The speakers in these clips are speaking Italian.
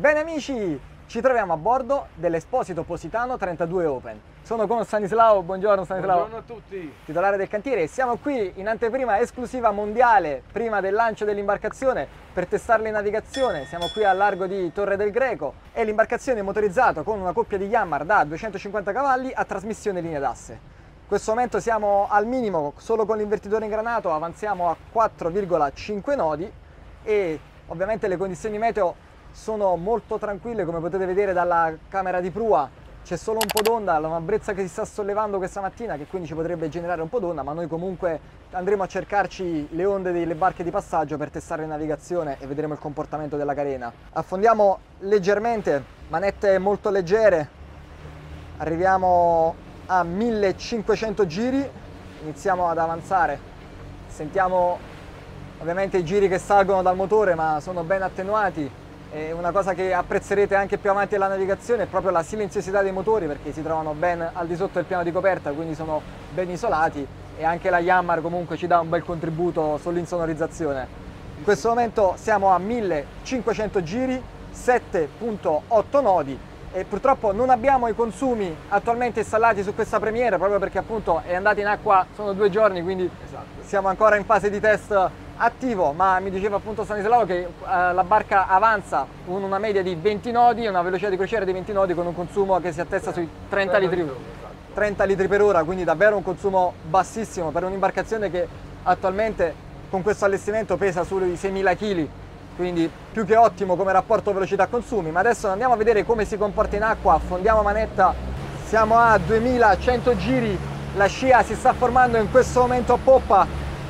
Bene amici, ci troviamo a bordo dell'Esposito Positano 32 Open. Sono con Stanislao, buongiorno Stanislao. Buongiorno a tutti. Titolare del cantiere, e siamo qui in anteprima esclusiva mondiale, prima del lancio dell'imbarcazione, per testarla in navigazione. Siamo qui al largo di Torre del Greco e l'imbarcazione è motorizzata con una coppia di Yanmar da 250 cavalli a trasmissione linea d'asse. In questo momento siamo al minimo, solo con l'invertitore ingranato avanziamo a 4,5 nodi e ovviamente le condizioni meteo sono molto tranquille, come potete vedere dalla camera di prua. C'è solo un po' d'onda, una brezza che si sta sollevando questa mattina, che quindi ci potrebbe generare un po' d'onda, ma noi comunque andremo a cercarci le onde delle barche di passaggio per testare in navigazione e vedremo il comportamento della carena. Affondiamo leggermente, manette molto leggere, arriviamo a 1500 giri, iniziamo ad avanzare. Sentiamo ovviamente i giri che salgono dal motore, ma sono ben attenuati. E una cosa che apprezzerete anche più avanti nella navigazione è proprio la silenziosità dei motori, perché si trovano ben al di sotto del piano di coperta, quindi sono ben isolati, e anche la Yanmar comunque ci dà un bel contributo sull'insonorizzazione. In questo momento siamo a 1500 giri, 7,8 nodi, e purtroppo non abbiamo i consumi attualmente installati su questa Premiere, proprio perché appunto è andata in acqua, sono 2 giorni, quindi siamo ancora in fase di test attivo, ma mi diceva appunto Stanislao che la barca avanza con una media di 20 nodi, una velocità di crociera di 20 nodi, con un consumo che si attesta sui 30 litri per ora, quindi davvero un consumo bassissimo per un'imbarcazione che attualmente con questo allestimento pesa sui 6.000 kg, quindi più che ottimo come rapporto velocità-consumi. Ma adesso andiamo a vedere come si comporta in acqua, affondiamo manetta, siamo a 2100 giri, la scia si sta formando in questo momento a poppa,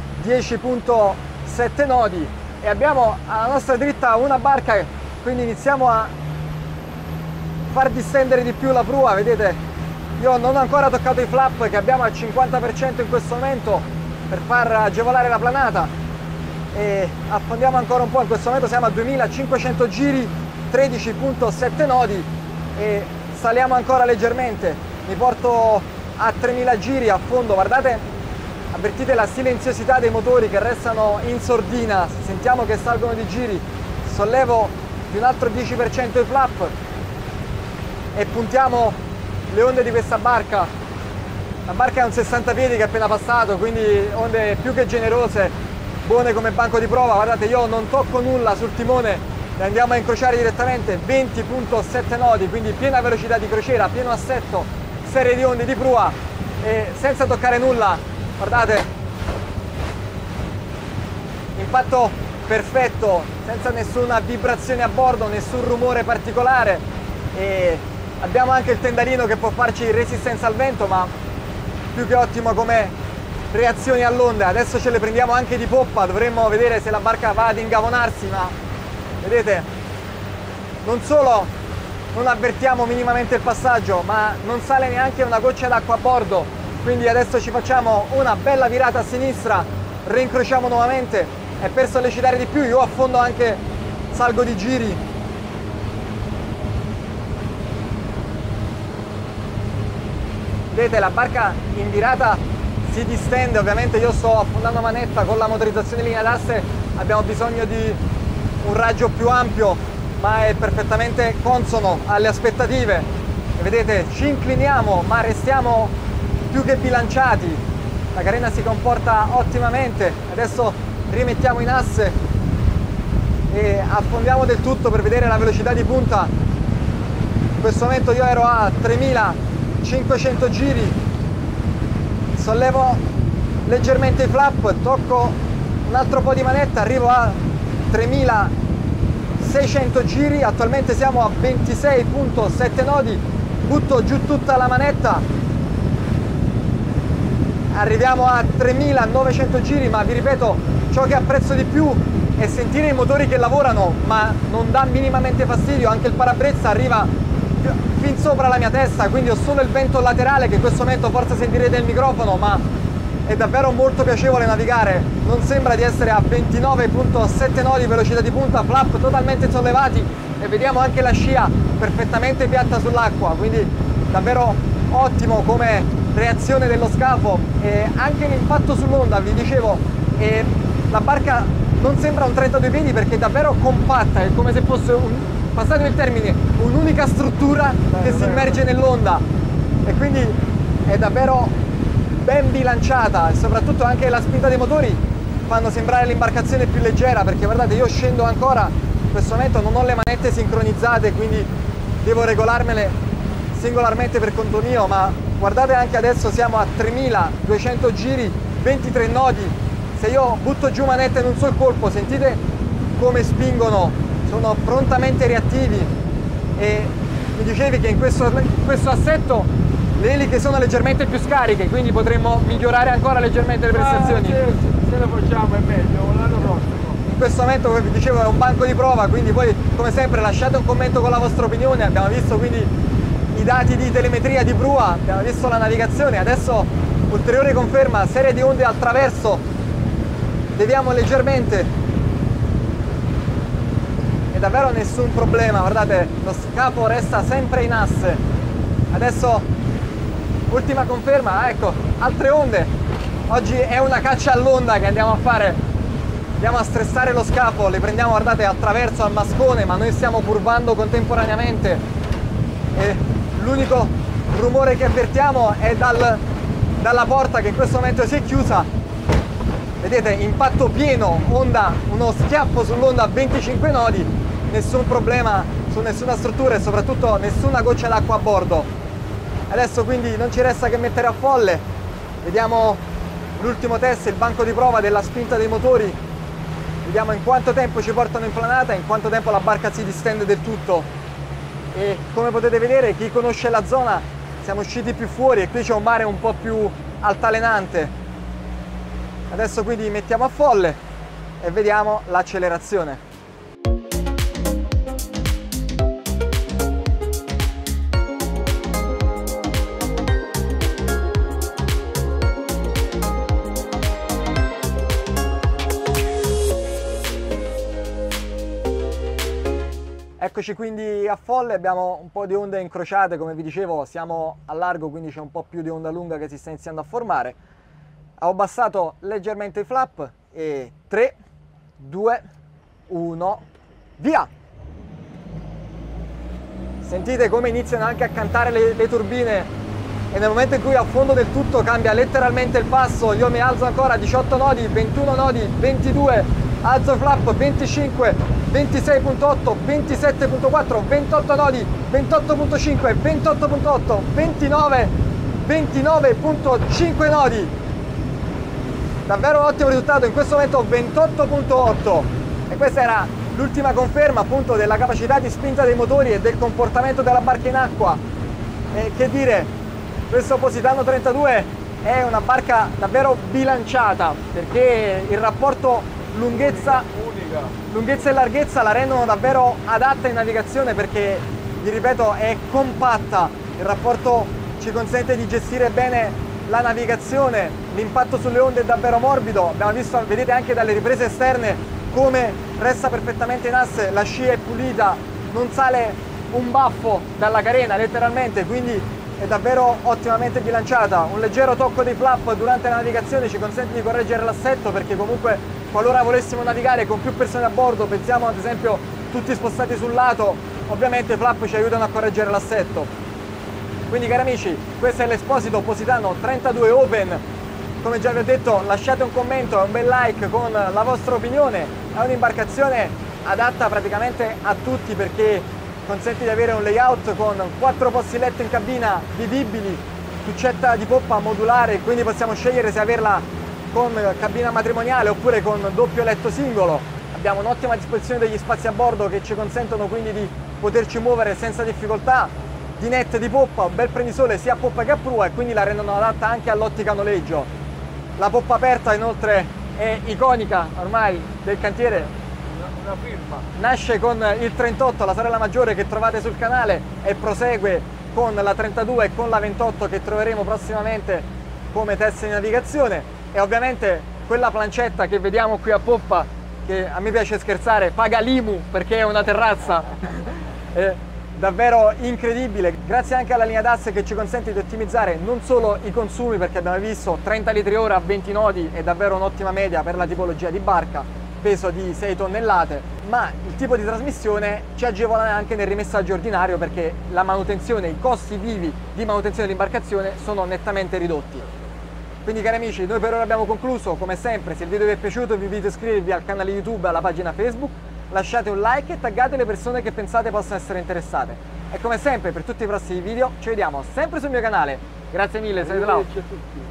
10,7 nodi, e abbiamo alla nostra dritta una barca, quindi iniziamo a far distendere di più la prua. Vedete, io non ho ancora toccato i flap che abbiamo al 50% in questo momento per far agevolare la planata, e affondiamo ancora un po'. In questo momento siamo a 2500 giri, 13,7 nodi, e saliamo ancora leggermente. Mi porto a 3000 giri a fondo. Guardate, avvertite la silenziosità dei motori che restano in sordina, sentiamo che salgono di giri. Sollevo di un altro 10% i flap e puntiamo le onde di questa barca. La barca è un 60 piedi che è appena passato, quindi onde più che generose, buone come banco di prova. Guardate, io non tocco nulla sul timone e andiamo a incrociare direttamente, 20,7 nodi, quindi piena velocità di crociera, pieno assetto, serie di onde di prua e senza toccare nulla. Guardate, impatto perfetto, senza nessuna vibrazione a bordo, nessun rumore particolare, e abbiamo anche il tendalino che può farci resistenza al vento, ma più che ottimo come reazioni all'onda. Adesso ce le prendiamo anche di poppa, dovremmo vedere se la barca va ad ingavonarsi, ma vedete, non solo non avvertiamo minimamente il passaggio, ma non sale neanche una goccia d'acqua a bordo. Quindi adesso ci facciamo una bella virata a sinistra, reincrociamo nuovamente, e per sollecitare di più io affondo anche, salgo di giri. Vedete, la barca in virata si distende, ovviamente io sto affondando manetta. Con la motorizzazione linea d'asse abbiamo bisogno di un raggio più ampio, ma è perfettamente consono alle aspettative. E vedete, ci incliniamo ma restiamo più che bilanciati, la carena si comporta ottimamente. Adesso rimettiamo in asse e affondiamo del tutto per vedere la velocità di punta. In questo momento io ero a 3500 giri, sollevo leggermente i flap, tocco un altro po' di manetta, arrivo a 3600 giri, attualmente siamo a 26,7 nodi, butto giù tutta la manetta, arriviamo a 3900 giri, ma vi ripeto, ciò che apprezzo di più è sentire i motori che lavorano, ma non dà minimamente fastidio. Anche il parabrezza arriva fin sopra la mia testa, quindi ho solo il vento laterale che in questo momento forse sentirete il microfono, ma è davvero molto piacevole navigare. Non sembra di essere a 29,7 nodi velocità di punta, flap totalmente sollevati, e vediamo anche la scia perfettamente piatta sull'acqua, quindi davvero ottimo come reazione dello scafo. E anche l'impatto sull'onda, vi dicevo, la barca non sembra un 32 piedi perché è davvero compatta, è come se fosse passatemi il termine, un'unica struttura che si immerge nell'onda, e quindi è davvero ben bilanciata, e soprattutto anche la spinta dei motori fanno sembrare l'imbarcazione più leggera, perché guardate, io scendo ancora, in questo momento non ho le manette sincronizzate, quindi devo regolarmele singolarmente per conto mio, ma guardate, anche adesso siamo a 3200 giri, 23 nodi. Se io butto giù manette in un sol colpo, sentite come spingono, sono prontamente reattivi. E mi dicevi che in questo assetto le eliche sono leggermente più scariche, quindi potremmo migliorare ancora leggermente le prestazioni. Se lo facciamo è meglio, l'anno prossimo. In questo momento, come vi dicevo, è un banco di prova, quindi poi come sempre lasciate un commento con la vostra opinione. Abbiamo visto quindi i dati di telemetria di prua, abbiamo visto la navigazione, adesso ulteriore conferma, serie di onde al traverso, deviamo leggermente e davvero nessun problema, guardate, lo scafo resta sempre in asse. Adesso ultima conferma, ecco, altre onde. Oggi è una caccia all'onda che andiamo a fare, andiamo a stressare lo scafo, le prendiamo, guardate, attraverso al mascone, ma noi stiamo curvando contemporaneamente e l'unico rumore che avvertiamo è dalla porta, che in questo momento si è chiusa. Vedete, impatto pieno, onda, uno schiaffo sull'onda a 25 nodi, nessun problema su nessuna struttura e soprattutto nessuna goccia d'acqua a bordo. Adesso quindi non ci resta che mettere a folle, vediamo l'ultimo test, il banco di prova della spinta dei motori, vediamo in quanto tempo ci portano in planata, in quanto tempo la barca si distende del tutto. E come potete vedere, chi conosce la zona, siamo usciti più fuori e qui c'è un mare un po' più altalenante. Adesso quindi mettiamo a folle e vediamo l'accelerazione. Eccoci quindi a folle, abbiamo un po' di onde incrociate, come vi dicevo siamo a largo, quindi c'è un po' più di onda lunga che si sta iniziando a formare. Ho abbassato leggermente i flap e 3, 2, 1, via! Sentite come iniziano anche a cantare le turbine e nel momento in cui affondo del tutto cambia letteralmente il passo, io mi alzo ancora a 18 nodi, 21 nodi, 22, alzo flap, 25, 26.8, 27.4, 28 nodi, 28.5, 28.8, 29, 29.5 nodi. Davvero un ottimo risultato, in questo momento 28.8 e questa era l'ultima conferma appunto della capacità di spinta dei motori e del comportamento della barca in acqua. E che dire, questo Positano 32 è una barca davvero bilanciata, perché il rapporto lunghezza e larghezza la rendono davvero adatta in navigazione, perché vi ripeto è compatta, il rapporto ci consente di gestire bene la navigazione, l'impatto sulle onde è davvero morbido, abbiamo visto, vedete anche dalle riprese esterne come resta perfettamente in asse, la scia è pulita, non sale un baffo dalla carena letteralmente, quindi è davvero ottimamente bilanciata. Un leggero tocco dei flap durante la navigazione ci consente di correggere l'assetto, perché comunque qualora volessimo navigare con più persone a bordo, pensiamo ad esempio tutti spostati sul lato, ovviamente i flap ci aiutano a correggere l'assetto. Quindi cari amici, questo è l'Esposito Positano 32 Open. Come già vi ho detto, lasciate un commento e un bel like con la vostra opinione. È un'imbarcazione adatta praticamente a tutti, perché consente di avere un layout con 4 posti letto in cabina vivibili, cuccetta di poppa modulare, quindi possiamo scegliere se averla con cabina matrimoniale oppure con doppio letto singolo. Abbiamo un'ottima disposizione degli spazi a bordo che ci consentono quindi di poterci muovere senza difficoltà. Dinette di poppa, un bel prendisole sia a poppa che a prua, e quindi la rendono adatta anche all'ottica noleggio. La poppa aperta inoltre è iconica ormai del cantiere, una firma. Nasce con il 38, la sorella maggiore che trovate sul canale, e prosegue con la 32 e con la 28 che troveremo prossimamente come test di navigazione. E ovviamente quella plancetta che vediamo qui a poppa, che a me piace scherzare, paga l'IMU perché è una terrazza. Davvero incredibile, grazie anche alla linea d'asse che ci consente di ottimizzare non solo i consumi, perché abbiamo visto 30 litri ora a 20 nodi è davvero un'ottima media per la tipologia di barca, peso di 6 tonnellate, ma il tipo di trasmissione ci agevola anche nel rimessaggio ordinario, perché la manutenzione, i costi vivi di manutenzione dell'imbarcazione sono nettamente ridotti. Quindi cari amici, noi per ora abbiamo concluso. Come sempre, se il video vi è piaciuto vi invito a iscrivervi al canale YouTube e alla pagina Facebook, lasciate un like e taggate le persone che pensate possano essere interessate. E come sempre, per tutti i prossimi video ci vediamo sempre sul mio canale. Grazie mille, salute. Arrivederci a tutti.